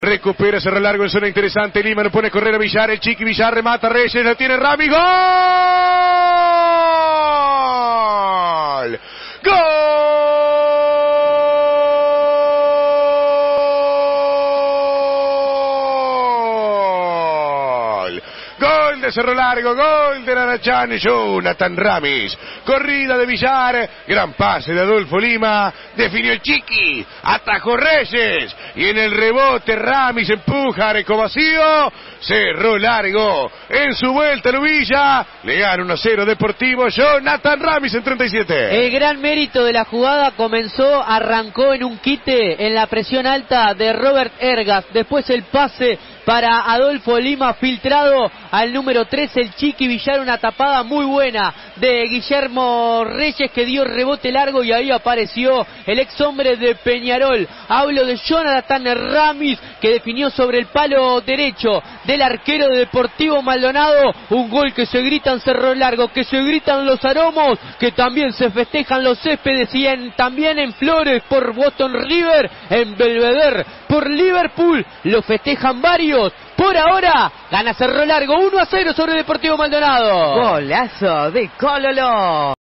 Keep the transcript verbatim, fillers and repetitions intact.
recupera Cerro Largo en zona interesante, Lima lo pone a correr a Villar, el Chiqui Villar remata, Reyes, lo tiene Rami, ¡gol! Gol de Cerro Largo, gol de Nanachán y Jonathan Ramis. Corrida de Villar, gran pase de Adolfo Lima, definió el Chiqui, atajó Reyes y en el rebote Ramis empuja Areco vacío. Cerro Largo en su vuelta a Lubilla, le gana uno a cero Deportivo. Jonathan Ramis en treinta y siete. El gran mérito de la jugada comenzó, arrancó en un quite en la presión alta de Robert Ergas, después el pase para Adolfo Lima filtrado al número tres, el Chiqui Villar, una tapada muy buena de Guillermo Reyes que dio rebote largo y ahí apareció el ex hombre de Peñarol. Hablo de Jonathan Ramis que definió sobre el palo derecho del arquero de Deportivo Maldonado, un gol que se grita en Cerro Largo, que se gritan los aromos, que también se festejan los céspedes y en, también en Flores por Boston River, en Belvedere por Liverpool, lo festejan varios. Por ahora, gana Cerro Largo uno a cero sobre Deportivo Maldonado. Golazo de Cololo.